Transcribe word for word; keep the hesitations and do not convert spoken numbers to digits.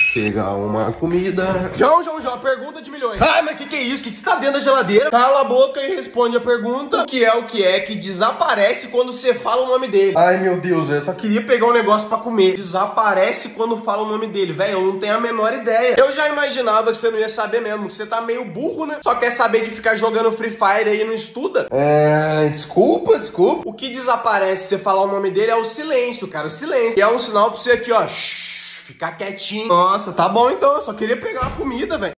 Pegar uma comida. João, João, João, pergunta de milhões. Ai, mas que que é isso? O que que você tá dentro da geladeira? Cala a boca e responde a pergunta. O que é o que é que desaparece quando você fala o nome dele? Ai, meu Deus, eu só queria pegar um negócio pra comer. Desaparece quando fala o nome dele. Velho, eu não tenho a menor ideia. Eu já imaginava que você não ia saber mesmo, que você tá meio burro, né? Só quer saber de ficar jogando Free Fire aí e não estuda. É, desculpa, desculpa. O que desaparece se você falar o nome dele é o silêncio, cara, o silêncio. E é um sinal pra você aqui, ó, shh, ficar quietinho. Nossa, tá bom então, eu só queria pegar uma comida, velho.